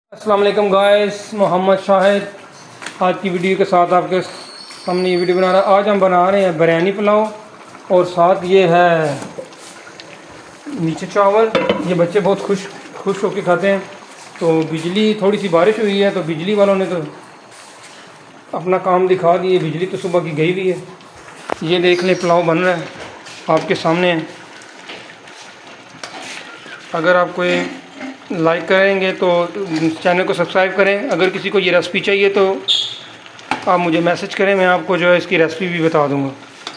अस्सलाम वालेकुम गाइस, मोहम्मद शाहिद आज की वीडियो के साथ आपके सामने ये वीडियो बना रहा। आज हम बना रहे हैं बिरयानी पुलाव और साथ ये है नीचे चावल। ये बच्चे बहुत खुश होकर खाते हैं। तो बिजली थोड़ी सी बारिश हुई है तो बिजली वालों ने तो अपना काम दिखा दिए। बिजली तो सुबह की गई हुई है। ये देख लें पुलाव बन रहा है आपके सामने। अगर आपको लाइक करेंगे तो चैनल को सब्सक्राइब करें। अगर किसी को ये रेसिपी चाहिए तो आप मुझे मैसेज करें, मैं आपको जो है इसकी रेसिपी भी बता दूंगा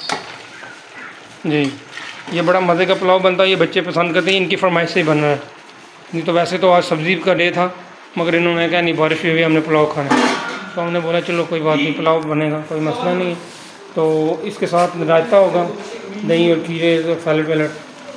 जी। ये बड़ा मज़े का पुलाव बनता है, ये बच्चे पसंद करते हैं, इनकी फरमाइश से ही बन रहा है। नहीं तो वैसे तो आज सब्ज़ी का डे था, मगर इन्होंने कहा नहीं बारिश हुई हमने पुलाव खाना है, तो हमने बोला चलो कोई बात नहीं, पुलाव बनेगा, कोई मसला नहीं। तो इसके साथ रायता होगा, दही और खीरे और सैलड वैलड।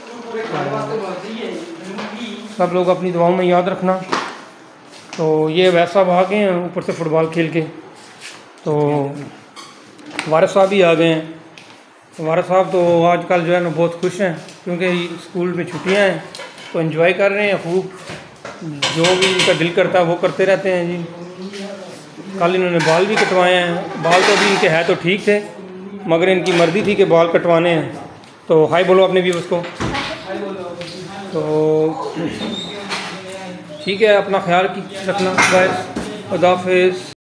सब लोग अपनी दुआओं में याद रखना। तो ये वैसा भाग गए हैं ऊपर से फुटबॉल खेल के। तो वारिस साहब भी आ गए हैं। तो वारिस साहब तो आजकल जो है ना बहुत खुश हैं, क्योंकि स्कूल में छुट्टियां हैं तो एंजॉय कर रहे हैं खूब। जो भी इनका दिल करता है वो करते रहते हैं जी। कल इन्होंने बाल भी कटवाए हैं। बाल तो भी इनके है तो ठीक थे, मगर इनकी मर्ज़ी थी कि बाल कटवाने हैं। तो हाय बोलो अपने व्यूअर्स को। तो ठीक है, अपना ख्याल रखना गाइस। खुदा हाफिज़।